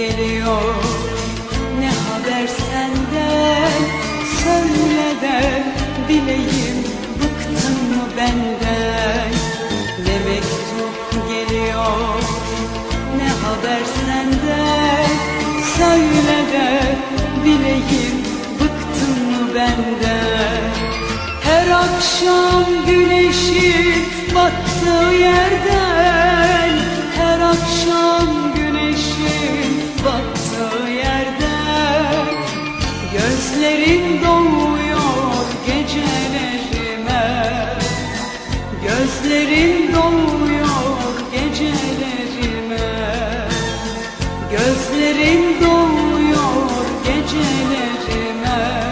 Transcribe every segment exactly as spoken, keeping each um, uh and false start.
geliyor. Ne haber senden, söyle de bileyim, bıktın mı benden? Ne mektup geliyor, ne haber senden, söyle de bileyim, bıktın mı benden? Her akşam güneşin battığı yerden, her akşam güneşin battığı yerden gözlerin doluyor gecelerime, gözlerin doluyor gecelerime, gözlerin doluyor gecelerime,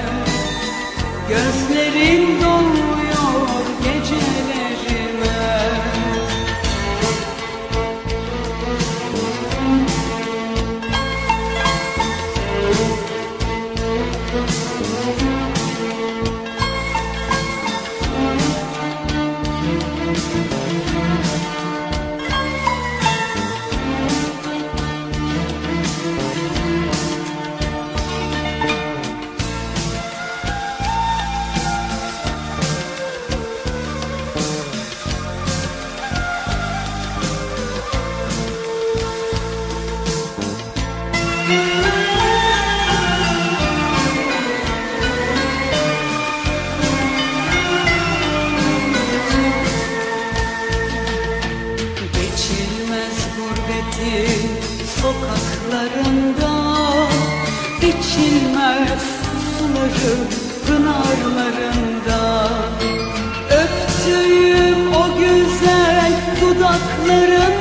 gözlerin doluyor gecelerime. Sokaklarında içilmez suları pınarlarında, öptüğüm o güzel dudaklarında